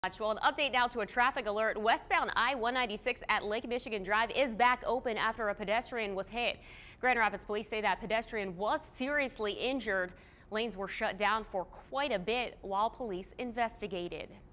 Well, an update now to a traffic alert. Westbound I-196 at Lake Michigan Drive is back open after a pedestrian was hit. Grand Rapids police say that pedestrian was seriously injured. Lanes were shut down for quite a bit while police investigated.